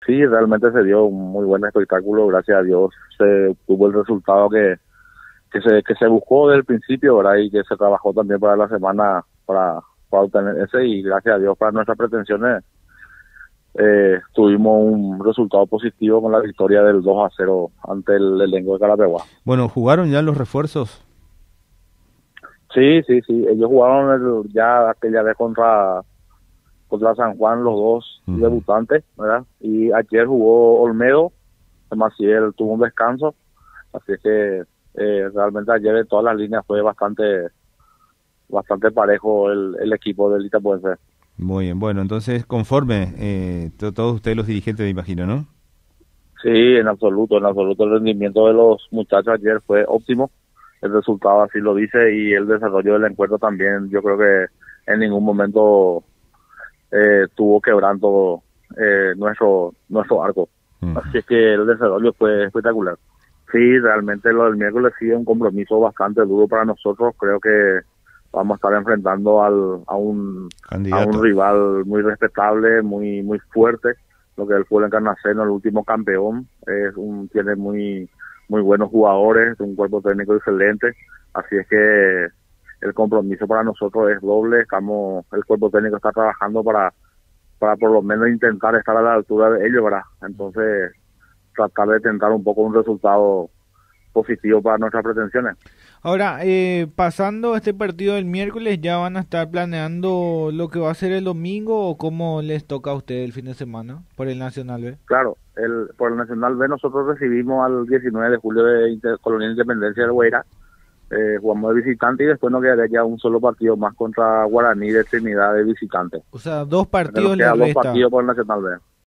Sí, realmente se dio un muy buen espectáculo, gracias a Dios se tuvo el resultado que se buscó desde el principio, ¿verdad? Y que se trabajó también para la semana para obtener ese, y gracias a Dios para nuestras pretensiones tuvimos un resultado positivo con la victoria del 2-0 ante el elenco de Carapeguá. Bueno, ¿jugaron ya los refuerzos? Sí, sí, sí, ellos jugaron ya aquella vez contra San Juan, los dos Ujú. debutantes, ¿verdad? Y ayer jugó Olmedo, Maciel tuvo un descanso, así es que realmente ayer en todas las líneas fue bastante parejo el equipo del Itapuense. Muy bien, bueno, entonces conforme, todos ustedes los dirigentes me imagino, ¿no? Sí, en absoluto el rendimiento de los muchachos ayer fue óptimo, el resultado así lo dice, y el desarrollo del encuentro también, yo creo que en ningún momento tuvo quebrando nuestro arco. Ujú. Así es que el desarrollo fue espectacular. Sí, realmente lo del miércoles sí es un compromiso bastante duro para nosotros. Creo que vamos a estar enfrentando a un Candidato. rival muy respetable, muy fuerte, lo que es el fútbol encarnaceno, el último campeón. Tiene muy buenos jugadores, un cuerpo técnico excelente. Así es que el compromiso para nosotros es doble. El cuerpo técnico está trabajando para por lo menos intentar estar a la altura de ellos, ¿verdad? Entonces, tratar de tentar un poco un resultado positivo para nuestras pretensiones. Ahora, pasando este partido del miércoles, ¿ya van a estar planeando lo que va a ser el domingo o cómo les toca a ustedes el fin de semana por el Nacional B? Claro, por el Nacional B nosotros recibimos al 19 de julio de Colonia Independencia del Guairá, jugamos de visitante y después nos quedaría ya un solo partido más contra Guaraní de Trinidad de visitante. O sea, dos Entonces nos partidos le quedan dos resta. partidos por el Nacional B.